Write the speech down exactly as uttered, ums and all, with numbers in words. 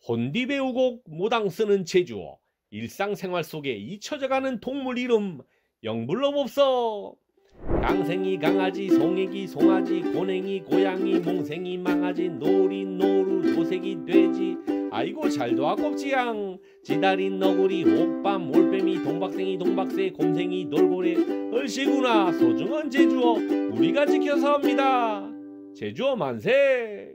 혼디 배우고 모당 쓰는 제주어. 일상생활 속에 잊혀져가는 동물 이름 영 불러봅소. 강생이 강아지, 송애기 송아지, 고냉이 고양이, 몽생이 망아지, 노리 노루, 도색이 돼지, 아이고 잘도 아깝지양. 지다린 너구리, 옥밤, 올빼미, 동박생이 동박새, 곰생이 돌고래, 얼씨구나. 소중한 제주어 우리가 지켜서 합니다. 제주어 만세.